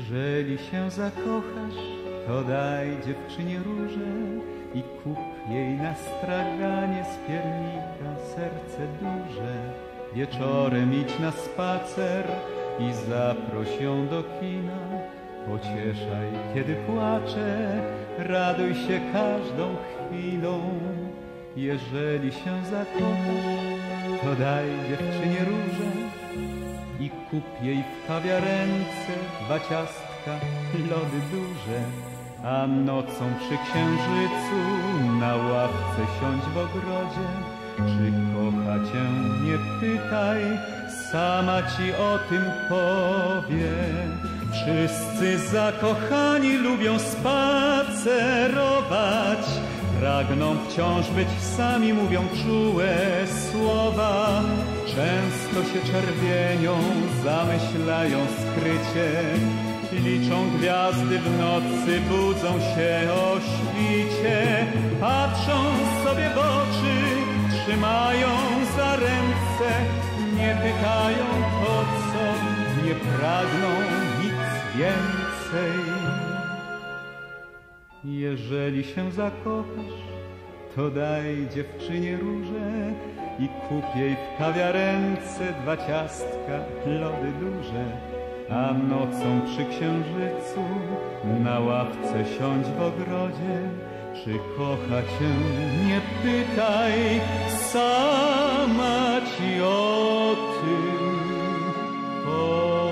Jeżeli się zakochasz, to daj dziewczynie różę i kup jej na straganie z piernika serce duże. Wieczorem idź na spacer i zaproś ją do kina. Pocieszaj, kiedy płacze, raduj się każdą chwilą. Jeżeli się zakochasz, to daj dziewczynie różę i kup jej w kawiarence 2 ciastka, lody duże. A nocą przy księżycu na ławce siądź w ogrodzie. Czy kocha cię, nie pytaj, sama ci o tym powie. Wszyscy zakochani lubią spacerować, pragną wciąż być sami, mówią czułe słowa. Często się czerwienią, zamyślają skrycie, liczą gwiazdy w nocy, budzą się o świcie. Patrzą sobie w oczy, trzymają za ręce, nie pytają o co, nie pragną nic więcej. Jeżeli się zakochasz, to daj dziewczynie różę i kup jej w kawiarence 2 ciastka, lody duże. A nocą przy księżycu na ławce siądź w ogrodzie. Czy kocha cię, nie pytaj, sama ci o tym powiem.